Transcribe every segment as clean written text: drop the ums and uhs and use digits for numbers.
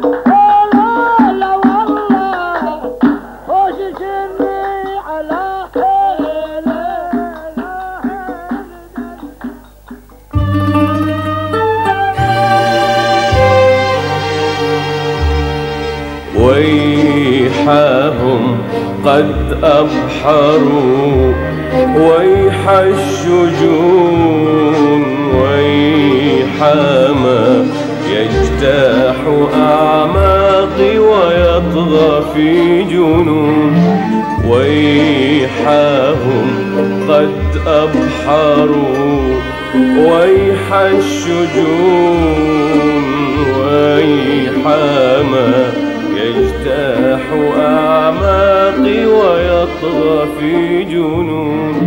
ويحهم قد أبحروا ويح الشجون، ويح ما يجتاح أعماقي ويطغى في جنون. ويحهم قد أبحروا ويح الشجون، ويح ما يجتاح أعماقي ويطغى في جنون.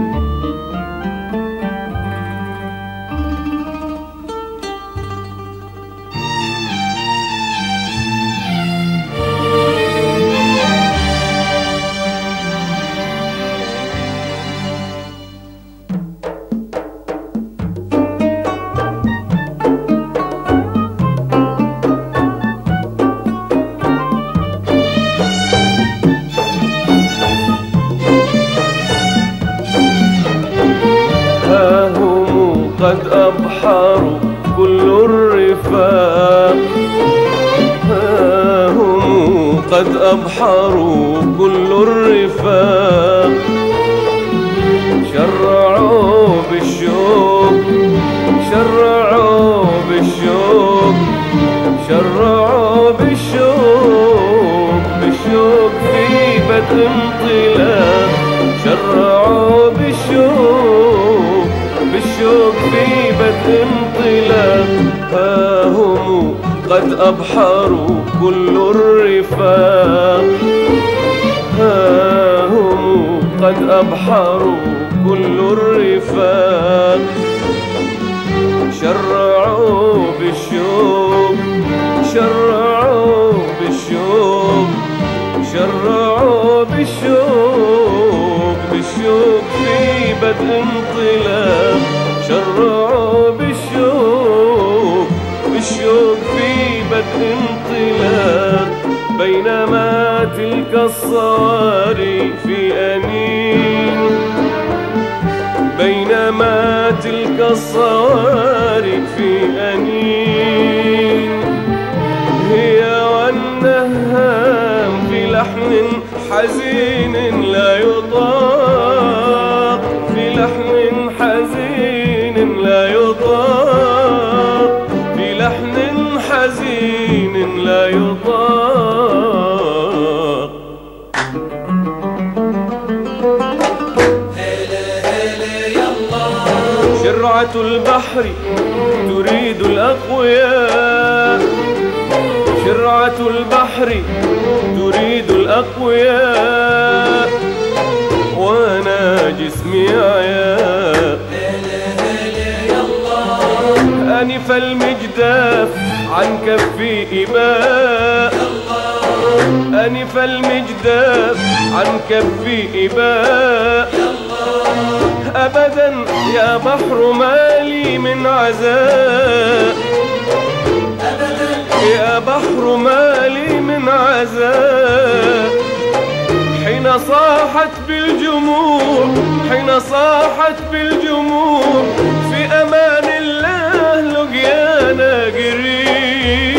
قد أبحروا كل الرفاق، هم قد أبحروا كل الرفاق. شرعوا بالشوق، شرعوا بالشوق، شرعوا بالشوق، بالشوق في بدء انطلاق. شرعوا بالشوق، بالشوق في بدء انطلاق. ها هم قد أبحروا كل الرفاق، ها هم قد أبحروا كل الرفاق. شرعوا بالشوق، شرعوا بالشوق، شرعوا بالشوق، بالشوق في بدء انطلاق. شرعوا بالشوق، بالشوق في بدء انطلاق. بينما تلك الصواري في أنين، بينما تلك الصواري في أنين. هي والنهام في لحن حزين لا يطاق، في لحن حزين لا يطاق، في لحن حزين لا يطاق. هلا هلا يلا، شرعة البحر تريد الأقوياء، شرعة البحر تريد الأقوياء. وأنا جسمي عياء. هلا هلا يلا، أنف المجداف عن كفي إباء، أنف المجداف عن كفي إباء. أبدا يا بحر ما لي من عزاء، يا بحر ما لي من عزاء. حين صاحت بالجموع، حين صاحت بالجموع، في أمان الله لقيانا قريب.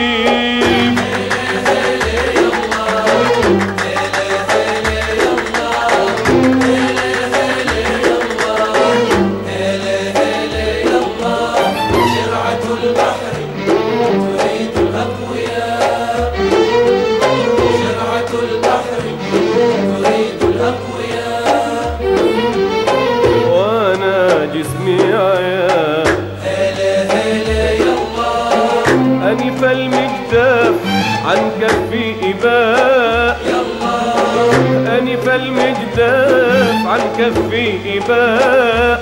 أنف المجداف عن كفي إباء، أنف المجداف عن كفي إباء.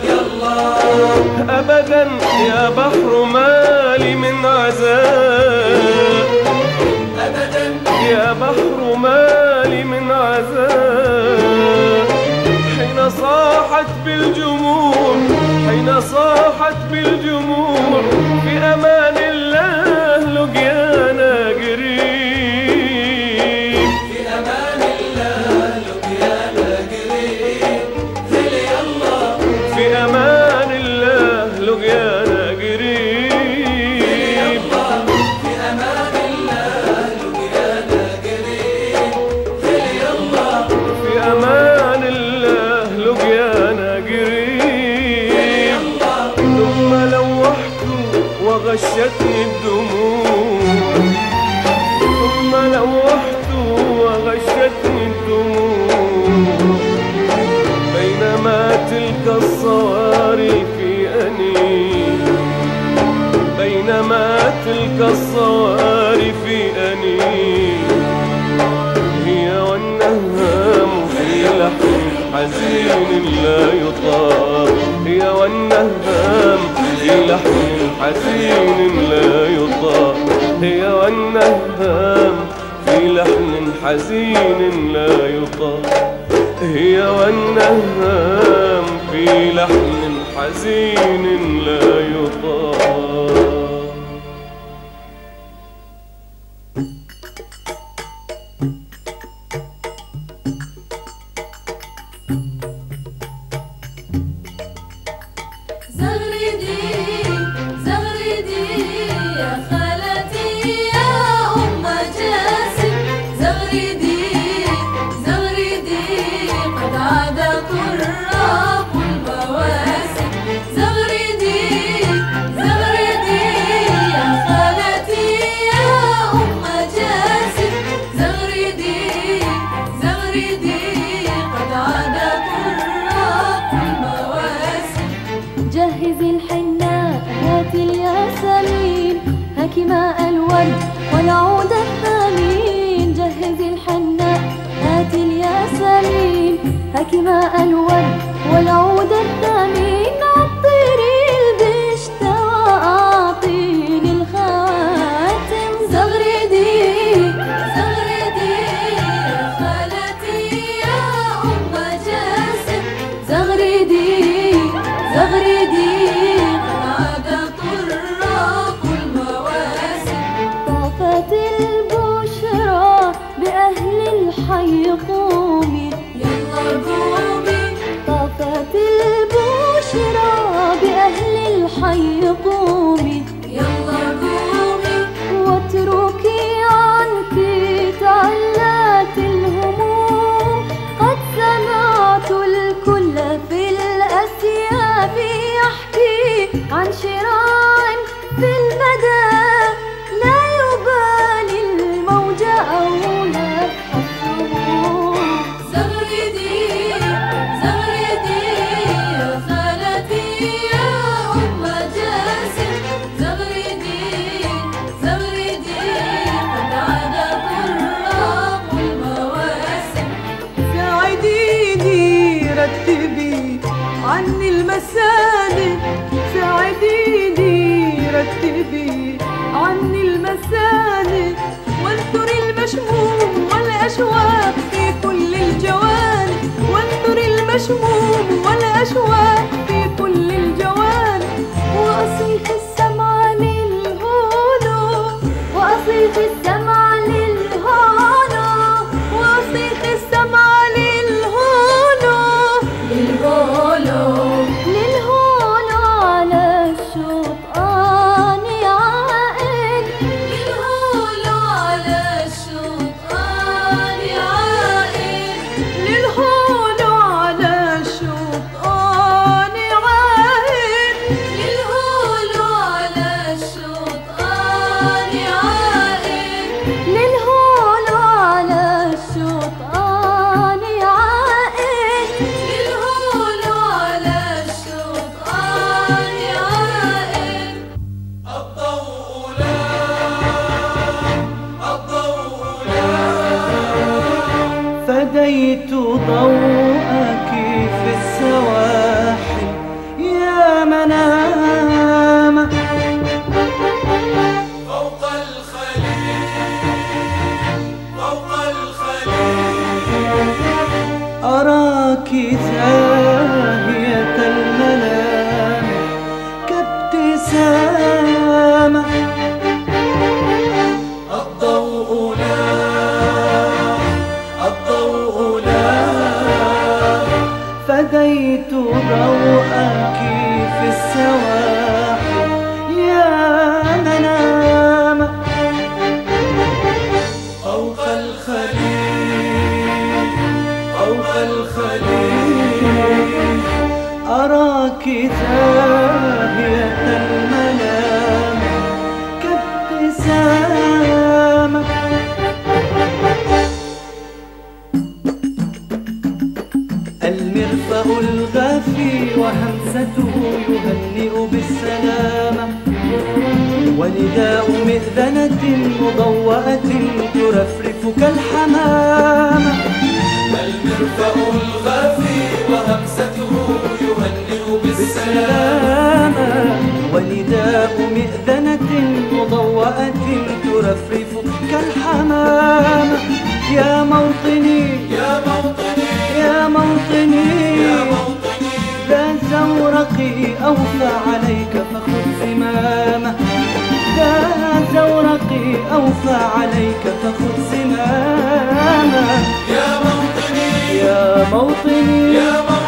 أبدا يا بحر ما لي من عزاء، يا بحر ما لي من عزاء. حين صاحت بالجموع، حين صاحت بالجموع، في أمان الله لقيانا قريب. حزين لا يطاق، هي والنهام في لحن حزين لا يطاق، هي والنهام في لحن حزين لا يطاق، هي والنهام في لحن حزين لا يطاق. جهزي الحناء هاتي الياسمين، هاكي ماء الورد والعود الثمين. جهزي الحناء هاتي الياسمين، هاكي ماء الورد والعود الثمين. عطري البشت وأعطيني الخواتم. زغردي زغردي يا خالتي يا أم جاسم. زغردي زغردي قد عاد طراق المواسم. طافت البشرى بأهل الحي قومي يلا قومي. طافت البشرى بأهل الحي قومي يلا قومي. واتركي عنك تعلات الهموم. قد سمعت الكل في الأسياف يحكي عن شراع في المدى. لا يبالي الموج أو نفح الصموم. زغردي زغردي يا خالتي يا أم جاسم. زغردي زغردي قد عاد طراق المواسم. ساعديني رتبي عني المساني. ساعديني رتبي عني المساني. وانثري المشموم والأشواق في كل الجوانب. وانثري المشموم والأشواق في كل الجوانب. وأصيح السمع للهونو. وأصيح السمع للهونو. وأصيح السمع للهونو. للهونو للهونو على الشطآن عائد. للهونو على الشطآن عائد. للهونو على الشطآن عائد. للهونو على الشطآن عائد. للهونو على الشطآن عائد. للهونو على الشطآن عائد. الضوء لا الضوء لا. فديت ضوءك في السواحل يا منام. فوق الخليل فوق الخليل. أراك زاهية المنام كابتسامة. الضوء لا الضوء لا. فديت ضوءك في السواحل يا منام. فوق الخليل فوق الخليل. أراك زاهية المنام كابتسامة. المرفأ الغافي وهمسته يهنئ بالسلامة. ونداء مئذنة مضوأة ترفرف كالحمامة. المرفأ الخفي بالسلامة، ونداء مئذنة مضوأة ترفرف كالحمامة. يا موطني يا موطني يا موطني يا موطني ذا زورقي أوفى عليك فخذ زمامه، ذا زورقي أوفى عليك فخذ زمامه. يا موطني يا موطني يا موطني